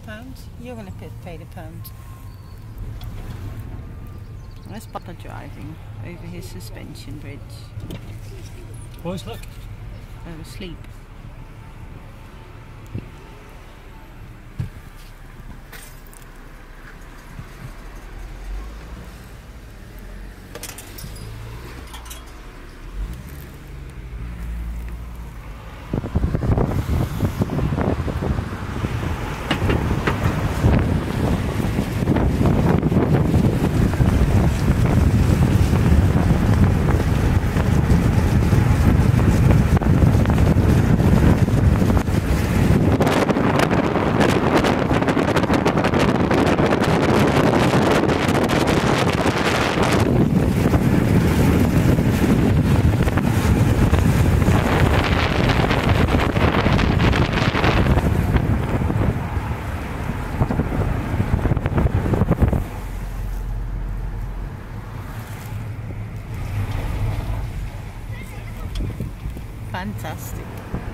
£1. You're going to pay the £1. That's Papa driving over his suspension bridge. Boys, look. Asleep. Fantastic.